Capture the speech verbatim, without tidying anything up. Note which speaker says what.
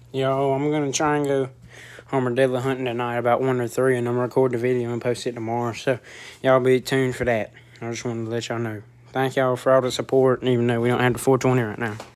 Speaker 1: Yo, I'm gonna try and go armadillo hunting tonight about one or three, and I'm gonna record the video and post it tomorrow. So y'all be tuned for that. I just wanted to let y'all know. Thank y'all for all the support, even though we don't have the four twenty right now.